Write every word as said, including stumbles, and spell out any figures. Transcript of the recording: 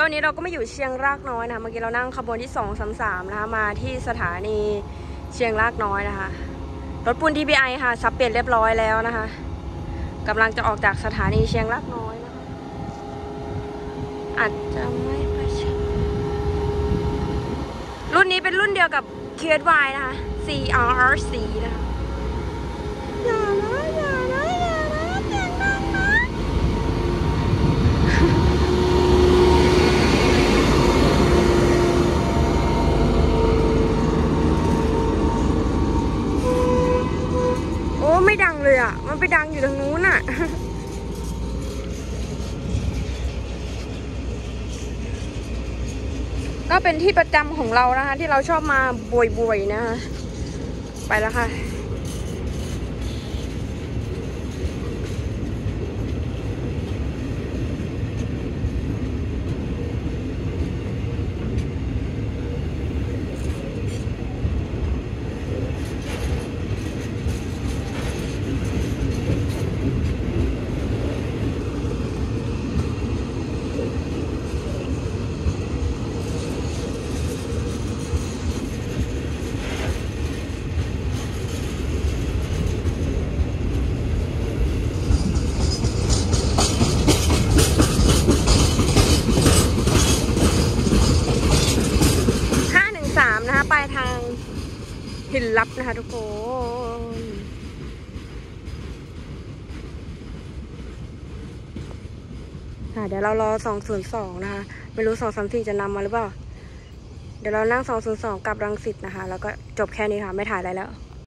ก็วันนี้เราก็มาอยู่เชียงรากน้อยนะคะเมื่อกี้เรานั่งขบวนที่สองสามสามนะคะมาที่สถานีเชียงรากน้อยนะคะรถปูน ที บี ไอ ค่ะสับเปลี่ยนเรียบร้อยแล้วนะคะกำลังจะออกจากสถานีเชียงรากน้อยนะคะอาจจะไม่ประชันรุ่นนี้เป็นรุ่นเดียวกับ คิว เอส วาย นะคะ ซี อาร์ อาร์ ซี นะคะอย่านะอย่านะอย่านะเสียงดังนะโอ้ไม่ดังเลยอ่ะมันไปดังอยู่ทางนู้นอ่ะก็เป็นที่ประจำของเรานะคะที่เราชอบมาบ่อยๆนะคะไปแล้วค่ะนะคะปลายทางหินลับนะคะทุกคนเดี๋ยวเรารอสองศูนย์สองนะคะไม่รู้สองสามสี่จะนำมาหรือเปล่าเดี๋ยวเรานั่งสองศูนย์สองกลับรังสิตนะคะแล้วก็จบแค่นี้ค่ะไม่ถ่ายอะไรแล้ว